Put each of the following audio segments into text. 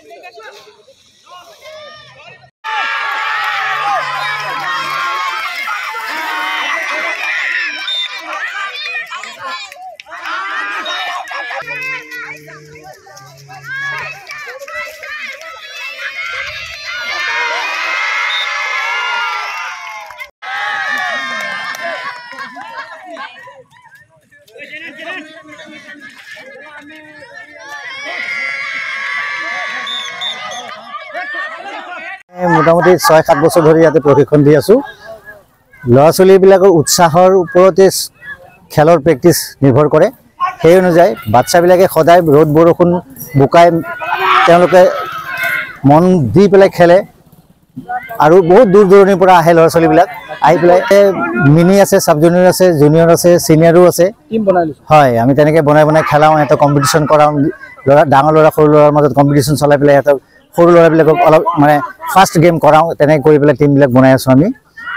মোটামুটি 6-7 বছৰ ধৰি ইয়াতে প্ৰশিক্ষণ দি আছো। ল'ৰা ছোৱালীবিলাকৰ উৎসাহৰ ওপৰতে খেলৰ প্ৰেক্টিছ নিৰ্ভৰ কৰে। সেই অনুযায়ী বাচ্চাবিলাকে সদায় ৰ'দ বৰষুণ বোকাই তেওঁলোকে মন দি পেলাই খেলে আৰু বহুত দূৰ দূৰণিৰ পৰা আহে ল'ৰা ছোৱালীবিলাক। আহি পেলাই মিনি আছে, সাব জুনিয়ৰ আছে, জুনিয়ৰ আছে, সিনিয়ৰো আছে। হয়, আমি তেনেকৈ বনাই বনাই খেলাওঁ, সিহঁতক কম্পিটিশ্যন কৰাওঁ। ডাঙৰ ল'ৰা সৰু ল'ৰাৰ মাজত কম্পিটিশ্যন চলাই পেলাই সিহঁতক সৰু ল'ৰাবিলাকক অলপ মানে ফাৰ্ষ্ট গেম কৰাওঁ। তেনেকৈ কৰি পেলাই টিমবিলাক বনাই আছোঁ আমি।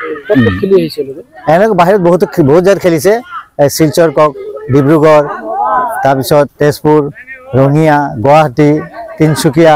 এনেকৈ বাহিৰত বহুত জেগাত খেলিছে। শিলচৰ কক, ডিব্ৰুগড়, তাৰপিছত তেজপুৰ, ৰঙিয়া, গুৱাহাটী, তিনিচুকীয়া,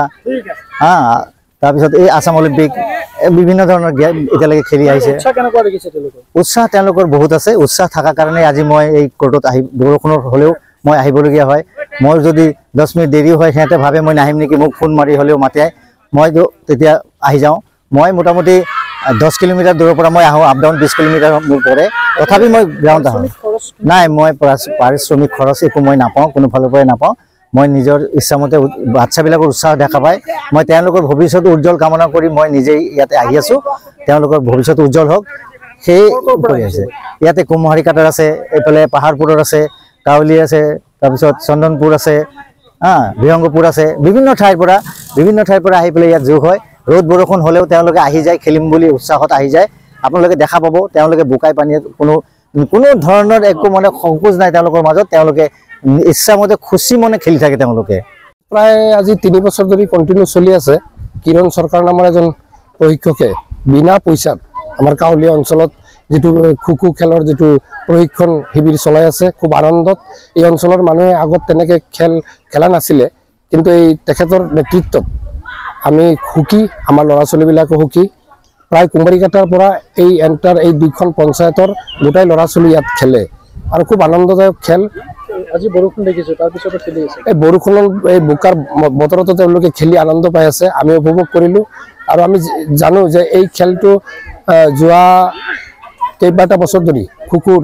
তাৰপিছত এই আছাম অলিম্পিক, বিভিন্ন ধৰণৰ গেম এতিয়ালৈকে খেলি আহিছে। উৎসাহ তেওঁলোকৰ বহুত আছে। উৎসাহ থকাৰ কাৰণে আজি মই এই কোৰ্টত আহি বৰষুণৰ হ'লেও মই আহিবলগীয়া হয়। মই যদি 10 মিনিট দেৰি হয় সিহঁতে ভাবে মই নাহিম নেকি, মোক ফোন মাৰি হ'লেও মাতে, মই তেতিয়া আহি যাওঁ। মই মোটামুটি 10 কিলোমিটাৰ দূৰৰ পৰা মই আহোঁ। আপ ডাউন 20 কিলোমিটাৰ মোৰ পৰে, তথাপি মই গ্ৰাউণ্ড আহোঁ। নাই, মই পাৰিশ্ৰমিক খৰচ একো মই নাপাওঁ, কোনো ফালৰ পৰাই নাপাওঁ। মই নিজৰ ইচ্ছামতে বাচ্চাবিলাকৰ উৎসাহ দেখা পাই মই তেওঁলোকৰ ভৱিষ্যত উজ্জ্বল কামনা কৰি মই নিজেই ইয়াতে আহি আছোঁ। তেওঁলোকৰ ভৱিষ্যত উজ্জ্বল হওক সেই কৰি আছে। ইয়াতে কুমহাৰী কাটাৰ আছে, এইফালে পাহাৰপুৰৰ আছে, কাউলি আছে, তাৰপিছত চন্দনপুৰ আছে, বিহংগপুৰ আছে। বিভিন্ন ঠাইৰ পৰা আহি পেলাই ইয়াত যোগ হয়। ৰ'দ বৰষুণ হ'লেও তেওঁলোকে আহি যায়, খেলিম বুলি উৎসাহত আহি যায়। আপোনালোকে দেখা পাব তেওঁলোকে বোকাই পানীত কোনো ধৰণৰ একো মানে সংকোচ নাই তেওঁলোকৰ মাজত। তেওঁলোকে ইচ্ছামতে খুচি মনে খেলি থাকে। তেওঁলোকে প্ৰায় আজি 3 বছৰ ধৰি কণ্টিনিউ চলি আছে। কিৰণ চৰকাৰ নামৰ এজন প্ৰশিক্ষকে বিনা পইচাত আমাৰ কাউলীয়া অঞ্চলত যিটো খো খেলৰ যিটো প্ৰশিক্ষণ শিবিৰ চলাই আছে, খুব আনন্দত। এই অঞ্চলৰ মানুহে আগত তেনেকৈ খেলা নাছিলে, কিন্তু এই তেখেতৰ নেতৃত্বত আমি সুখী, আমাৰ ল'ৰা ছোৱালীবিলাকো সুখী। প্ৰায় কুমাৰীকাটাৰ পৰা এই এই 2খন পঞ্চায়তৰ গোটাই ল'ৰা ছোৱালী ইয়াত খেলে আৰু খুব আনন্দদায়ক খেল। আজি বৰষুণ দেখিছোঁ, তাৰপিছতো খেলি আছে। এই বৰষুণৰ এই বোকাৰ বতৰতো তেওঁলোকে খেলি আনন্দ পাই আছে, আমি উপভোগ কৰিলোঁ। আৰু আমি জানো যে এই খেলটো যোৱা কেইবাটা বছৰ ধৰি খোখোৰ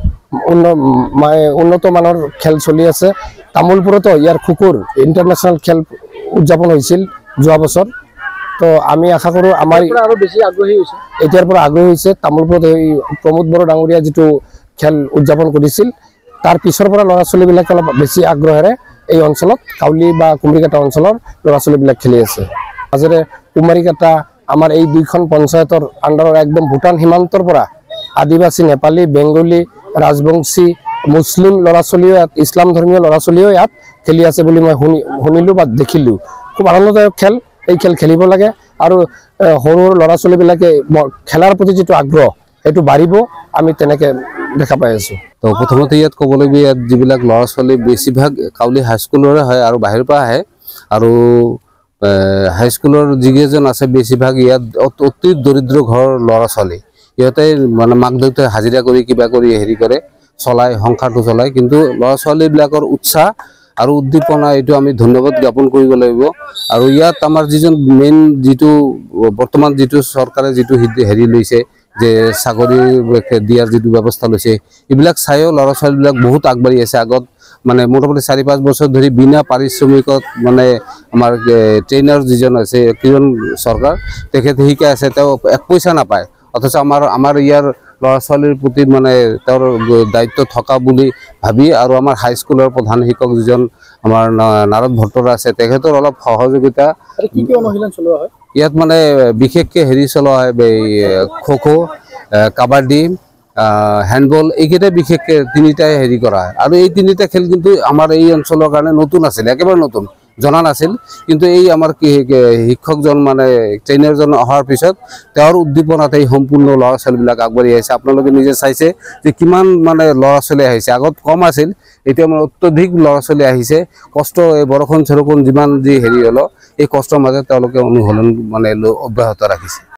উন্নত মানৰ খেল চলি আছে। তামোলপুৰতো ইয়াৰ খোখোৰ ইণ্টাৰনেশ্যনেল খেল উদযাপন হৈছিল যোৱা বছৰ। তো আমি আশা কৰোঁ আমাৰ আৰু বেছি আগ্ৰহী হৈছে, এতিয়াৰ পৰা আগ্ৰহী হৈছে। তামোলপুৰত এই প্ৰমোদ বড়ো ডাঙৰীয়া যিটো খেল উদযাপন কৰিছিল, তাৰ পিছৰ পৰা ল'ৰা ছোৱালীবিলাকে অলপ বেছি আগ্ৰহেৰে এই অঞ্চলত কাউলি বা কুমাৰীকাটা অঞ্চলৰ ল'ৰা ছোৱালীবিলাক খেলি আছে। মাজেৰে কুমাৰীকাটা আমাৰ এই 2খন পঞ্চায়তৰ আণ্ডাৰৰ একদম ভূটান সীমান্তৰ পৰা আদিবাসী, নেপালী, বেংগলী, ৰাজবংশী, মুছলিম ল'ৰা ছোৱালীও ইয়াত, ইছলাম ধৰ্মীয় ল'ৰা ছোৱালীও ইয়াত খেলি আছে বুলি মই শুনিলোঁ বা দেখিলোঁ। খুব আনন্দদায়ক খেল। এই খেল খেলিব লাগে আৰু সৰু ল'ৰা ছোৱালীবিলাকে খেলাৰ প্ৰতি যিটো আগ্ৰহ সেইটো বাঢ়িব, আমি তেনেকৈ দেখা পাই আছোঁ। তো প্ৰথমতে ইয়াত ক'বলগীয়া, ইয়াত যিবিলাক ল'ৰা ছোৱালী বেছিভাগ কাউলি হাইস্কুলৰে হয় আৰু বাহিৰৰ পৰা আহে। আৰু হাইস্কুলৰ যিকেইজন আছে বেছিভাগ ইয়াত অতি দৰিদ্ৰ ঘৰৰ ল'ৰা ছোৱালী। ইহঁতে মানে মাক দেউতাকে হাজিৰা কৰি কিবা কৰি হেৰি কৰে, চলায়, সংসাৰটো চলায়। কিন্তু ল'ৰা ছোৱালীবিলাকৰ উৎসাহ আৰু উদ্দীপনা, এইটো আমি ধন্যবাদ জ্ঞাপন কৰিব লাগিব। আৰু ইয়াত আমাৰ যিজন মেইন যিটো বৰ্তমান যিটো চৰকাৰে যিটো হেৰি লৈছে যে চাকৰি দিয়াৰ যিটো ব্যৱস্থা লৈছে, এইবিলাক চাইও ল'ৰা ছোৱালীবিলাক বহুত আগবাঢ়ি আছে। আগত মানে মোটামুটি 4-5 বছৰ ধৰি বিনা পাৰিশ্ৰমিকত মানে আমাৰ ট্ৰেইনাৰ যিজন আছে কিৰণ চৰকাৰ, তেখেতে শিকাই আছে। তেওঁ 1 পইচা নাপায়, অথচ আমাৰ ইয়াৰ ল'ৰা ছোৱালীৰ প্ৰতি মানে তেওঁৰ দায়িত্ব থকা বুলি ভাবি আৰু আমাৰ হাইস্কুলৰ প্ৰধান শিক্ষক যিজন আমাৰ নাৰদ ভট্টৰা আছে, তেখেতৰ অলপ সহযোগিতা। ইয়াত মানে বিশেষকৈ হেৰি চলোৱা হয়, খো, কাবাডী, হেণ্ডবল, এইকেইটা বিশেষকৈ 3টাই হেৰি কৰা হয়। আৰু এই 3টা খেল কিন্তু আমাৰ এই অঞ্চলৰ কাৰণে নতুন আছিলে, একেবাৰে নতুন। জনা নাছিল কিন্তু এই আমাৰ শিক্ষকজন মানে ট্ৰেইনাৰজন অহাৰ পিছত তেওঁৰ উদ্দীপনাত এই সম্পূৰ্ণ ল'ৰা ছোৱালীবিলাক আগবাঢ়ি আহিছে আপোনালোকে নিজে চাইছে যে কিমান মানে ল'ৰা ছোৱালী আহিছে আগত কম আছিল এতিয়া মানে অত্যধিক ল'ৰা ছোৱালী আহিছে কষ্ট এই বৰষুণ চৰষুণ যিমান যি হেৰি হলো এই কষ্টৰ মাজত তেওঁলোকে অনুশীলন মানে অব্যাহত ৰাখিছে